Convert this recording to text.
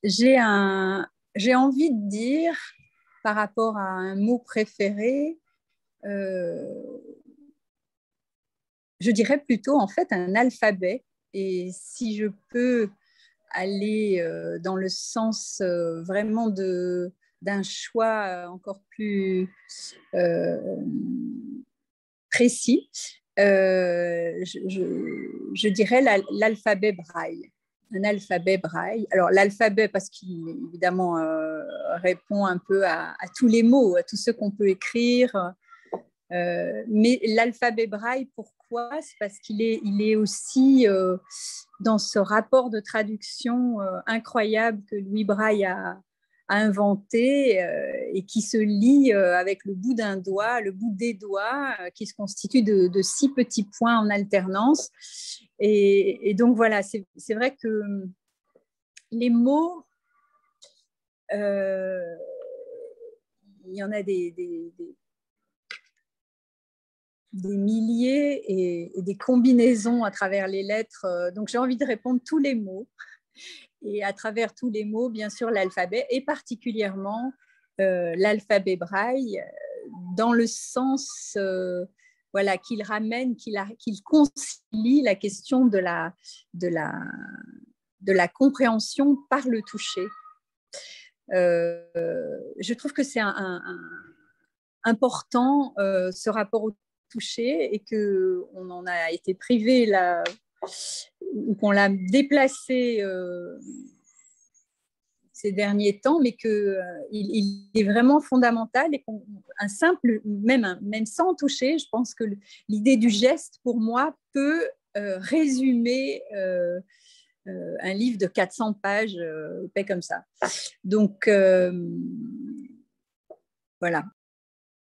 J'ai j'ai envie de dire, par rapport à un mot préféré, euh, je dirais plutôt en fait un alphabet. Et si je peux aller dans le sens vraiment d'un choix encore plus euh, précis, je dirais l'alphabet braille. Un alphabet braille. Alors l'alphabet, parce qu'il évidemment répond un peu à tous les mots, à tous ceux qu'on peut écrire. Mais l'alphabet braille, pourquoi? C'est parce il est aussi dans ce rapport de traduction incroyable que Louis Braille a inventé et qui se lie avec le bout d'un doigt, le bout des doigts, qui se constitue de 6 petits points en alternance. Et donc voilà, c'est vrai que les mots, euh, il y en a des milliers et des combinaisons à travers les lettres. Donc j'ai envie de répondre tous les mots. Et à travers tous les mots, bien sûr, l'alphabet, et particulièrement l'alphabet braille, dans le sens voilà, qu'il ramène, qu'il concilie la question de la, de la compréhension par le toucher. Je trouve que c'est important ce rapport au toucher et qu'on en a été privé là, ou qu'on l'a déplacé ces derniers temps, mais qu'il est vraiment fondamental et qu'un simple, même sans toucher, je pense que l'idée du geste, pour moi, peut résumer un livre de 400 pages, comme ça. Donc, voilà.